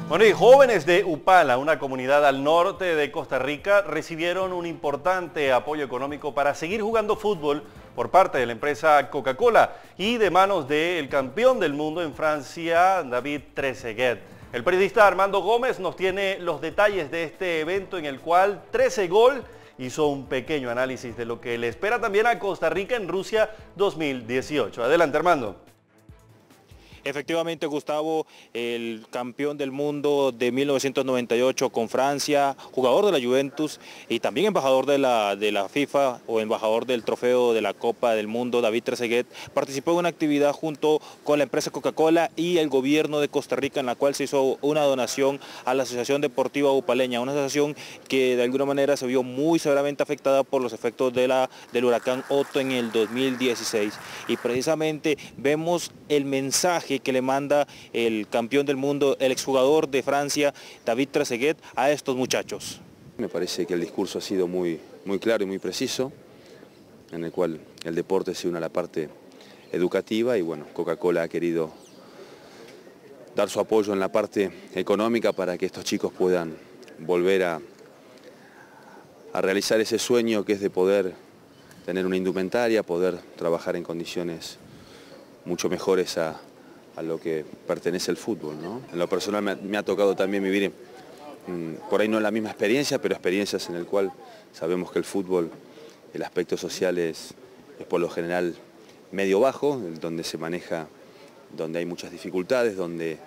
Bueno, y jóvenes de Upala, una comunidad al norte de Costa Rica, recibieron un importante apoyo económico para seguir jugando fútbol por parte de la empresa Coca-Cola y de manos del campeón del mundo en Francia, David Trezeguet. El periodista Armando Gómez nos tiene los detalles de este evento en el cual Trezeguet hizo un pequeño análisis de lo que le espera también a Costa Rica en Rusia 2018. Adelante, Armando. Efectivamente, Gustavo, el campeón del mundo de 1998 con Francia, jugador de la Juventus y también embajador de la FIFA o embajador del trofeo de la Copa del Mundo, David Trezeguet, participó en una actividad junto con la empresa Coca-Cola y el gobierno de Costa Rica, en la cual se hizo una donación a la Asociación Deportiva Upaleña, una asociación que de alguna manera se vio muy severamente afectada por los efectos del huracán Otto en el 2016. Y precisamente vemos el mensaje que le manda el campeón del mundo, el exjugador de Francia, David Trezeguet, a estos muchachos. Me parece que el discurso ha sido muy claro y muy preciso, en el cual el deporte se une a la parte educativa y bueno, Coca-Cola ha querido dar su apoyo en la parte económica para que estos chicos puedan volver a realizar ese sueño que es de poder tener una indumentaria, poder trabajar en condiciones mucho mejores a lo que pertenece el fútbol, ¿no? En lo personal me ha tocado también vivir, por ahí no la misma experiencia, pero experiencias en el cual sabemos que el fútbol, el aspecto social es por lo general medio bajo, donde se maneja, donde hay muchas dificultades, donde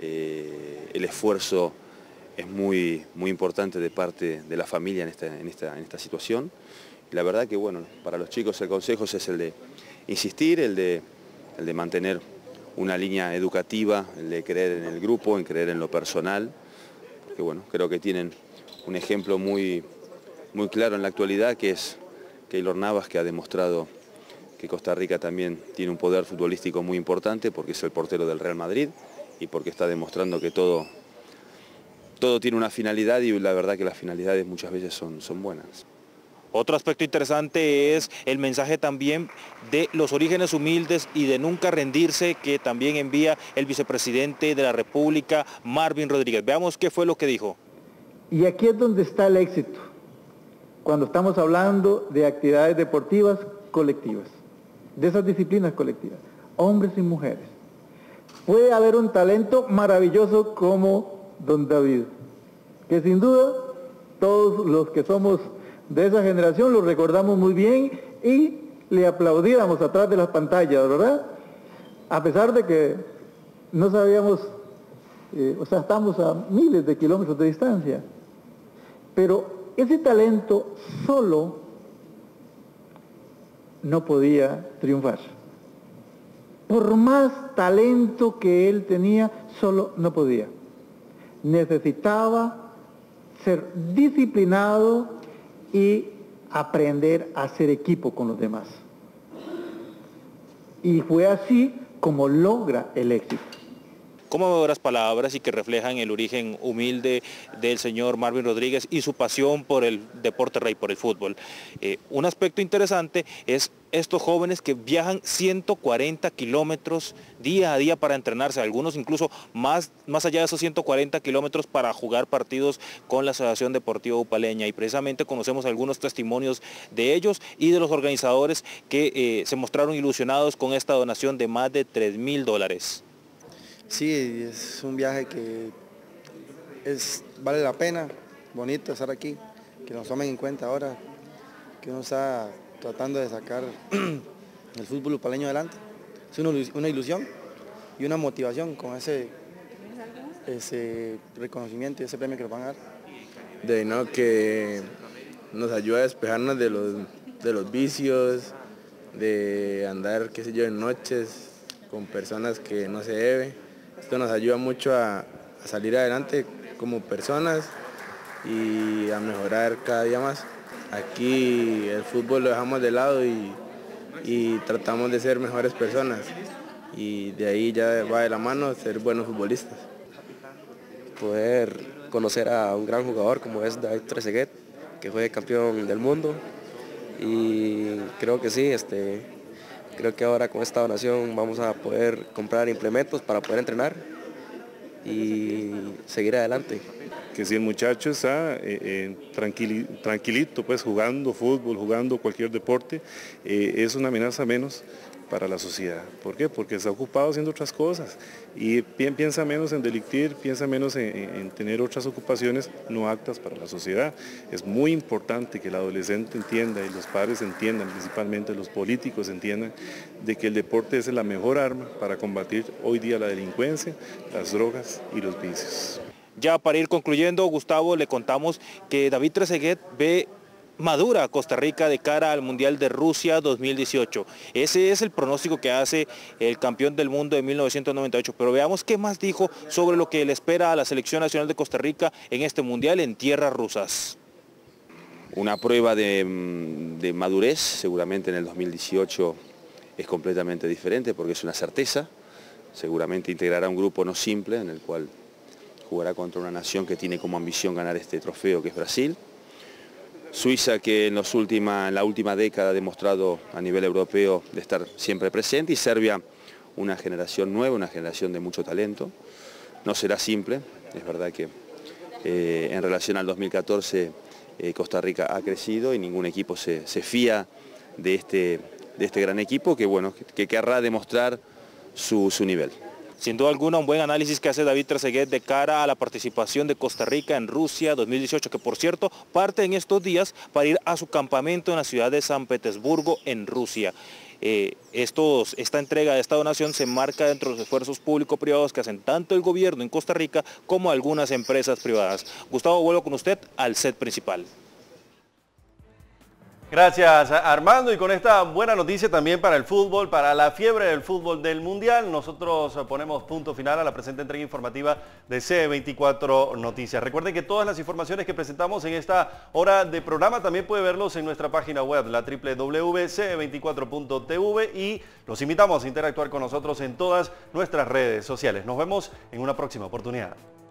el esfuerzo es muy importante de parte de la familia en esta situación. Y la verdad que bueno, para los chicos el consejo es el de insistir, el de mantener una línea educativa, el de creer en el grupo, en creer en lo personal, porque bueno, creo que tienen un ejemplo muy claro en la actualidad, que es Keylor Navas, que ha demostrado que Costa Rica también tiene un poder futbolístico muy importante, porque es el portero del Real Madrid y porque está demostrando que todo tiene una finalidad y la verdad que las finalidades muchas veces son buenas. Otro aspecto interesante es el mensaje también de los orígenes humildes y de nunca rendirse que también envía el vicepresidente de la República, Marvin Rodríguez. Veamos qué fue lo que dijo. Y aquí es donde está el éxito, cuando estamos hablando de actividades deportivas colectivas, de esas disciplinas colectivas, hombres y mujeres. Puede haber un talento maravilloso como don David, que sin duda todos los que somos de esa generación lo recordamos muy bien y le aplaudíamos atrás de las pantallas, ¿verdad? A pesar de que no sabíamos, estamos a miles de kilómetros de distancia. Pero ese talento solo no podía triunfar. Por más talento que él tenía, solo no podía. Necesitaba ser disciplinado y aprender a hacer equipo con los demás. Y fue así como logra el éxito. Conmovedoras palabras y que reflejan el origen humilde del señor Marvin Rodríguez y su pasión por el deporte rey, por el fútbol. Un aspecto interesante es estos jóvenes que viajan 140 kilómetros día a día para entrenarse, algunos incluso más allá de esos 140 kilómetros para jugar partidos con la Asociación Deportiva Upaleña, y precisamente conocemos algunos testimonios de ellos y de los organizadores que se mostraron ilusionados con esta donación de más de $3.000. Sí, es un viaje que vale la pena, bonito estar aquí, que nos tomen en cuenta ahora, que uno está tratando de sacar el fútbol upaleño adelante. Es una ilusión y una motivación con ese reconocimiento y ese premio que nos van a dar. Que nos ayuda a despejarnos de los vicios, de andar, qué sé yo, en noches con personas que no se debe. Esto nos ayuda mucho a salir adelante como personas y a mejorar cada día más. Aquí el fútbol lo dejamos de lado y tratamos de ser mejores personas, y de ahí ya va de la mano ser buenos futbolistas. Poder conocer a un gran jugador como es David Trezeguet, que fue campeón del mundo, y creo que sí, creo que ahora con esta donación vamos a poder comprar implementos para poder entrenar y seguir adelante. Que si el muchacho está tranquilito, pues jugando fútbol, jugando cualquier deporte, es una amenaza menos para la sociedad. ¿Por qué? Porque está ocupado haciendo otras cosas y piensa menos en delictir, piensa menos en tener otras ocupaciones no aptas para la sociedad. Es muy importante que el adolescente entienda y los padres entiendan, principalmente los políticos entiendan, de que el deporte es la mejor arma para combatir hoy día la delincuencia, las drogas y los vicios. Ya para ir concluyendo, Gustavo, le contamos que David Trezeguet ve madura a Costa Rica de cara al Mundial de Rusia 2018. Ese es el pronóstico que hace el campeón del mundo de 1998. Pero veamos qué más dijo sobre lo que le espera a la Selección Nacional de Costa Rica en este Mundial en tierras rusas. Una prueba de madurez, seguramente en el 2018 es completamente diferente porque es una certeza. Seguramente integrará un grupo no simple en el cual jugará contra una nación que tiene como ambición ganar este trofeo, que es Brasil. Suiza, que en la última década ha demostrado a nivel europeo de estar siempre presente, y Serbia, una generación nueva, una generación de mucho talento. No será simple, es verdad que en relación al 2014 Costa Rica ha crecido y ningún equipo se fía de este gran equipo que, bueno, que querrá demostrar su nivel. Sin duda alguna, un buen análisis que hace David Trezeguet de cara a la participación de Costa Rica en Rusia 2018, que por cierto parte en estos días para ir a su campamento en la ciudad de San Petersburgo, en Rusia. Esta entrega de esta donación se enmarca dentro de los esfuerzos público-privados que hacen tanto el gobierno en Costa Rica como algunas empresas privadas. Gustavo, vuelvo con usted al set principal. Gracias, Armando, y con esta buena noticia también para el fútbol, para la fiebre del fútbol del Mundial, nosotros ponemos punto final a la presente entrega informativa de C24 Noticias. Recuerden que todas las informaciones que presentamos en esta hora de programa también puede verlos en nuestra página web, la www.c24.tv, y los invitamos a interactuar con nosotros en todas nuestras redes sociales. Nos vemos en una próxima oportunidad.